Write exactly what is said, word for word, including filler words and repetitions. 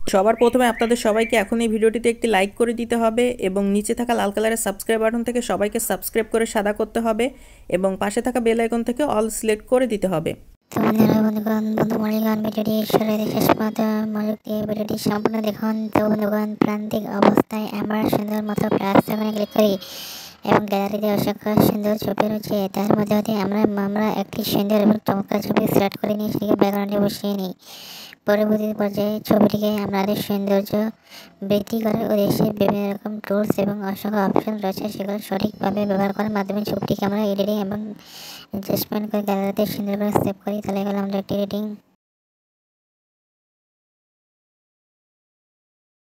সবার প্রথমে আপনাদের সবাইকে এখন এই ভিডিওটিতে একটি লাইক করে দিতে হবে এবং নিচে থাকা লাল কালারের সাবস্ক্রাইব বাটন থেকে সবাইকে সাবস্ক্রাইব করে সাদা করতে হবে এবং পাশে থাকা বেল আইকন থেকে অল সিলেক্ট করে দিতে হবে। তো বন্ধুরা বন্ধুগণ বন্ধু মূল্যবান ভিডিওটি শুরু শেষ পর্যন্ত মনোযোগ দিয়ে ভিডিওটি সম্পূর্ণ দেখুন। তো বন্ধুগণ প্রান্তিক অবস্থায় আমরা সুন্দর মতো প্লাস আইকনে ক্লিক করি এবং গ্যালারিতে অসংখ্য সুন্দর ছবি রয়েছে, তার মধ্যে হতে আমরা আমরা একটি সুন্দর এবং চমৎকার ছবি সিলেক্ট করে নিই, সেটিকে ব্যাকগ্রাউন্ডে বসিয়ে নিই। পরবর্তী পর্যায়ে ছবিটিকে আমাদের সৌন্দর্য বৃদ্ধি করার উদ্দেশ্যে বিভিন্ন রকম টুলস এবং অসংখ্য অপশন রয়েছে, সেগুলো সঠিকভাবে ব্যবহার করার মাধ্যমে ছবিটিকে আমরা এডিটিং এবং অ্যাডজাস্টমেন্ট করে গ্যালারিতে সুন্দর করে সেভ করি। তাহলে এগুলো আমরা একটি এডিটিং